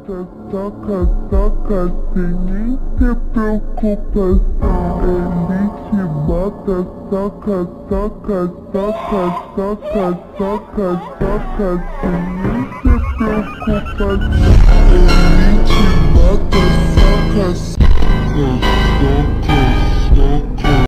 Toca, toca, sem nem ter preocupação. Ele te bota, toca, toca, toca, toca, toca, toca, sem nem ter preocupação. Ele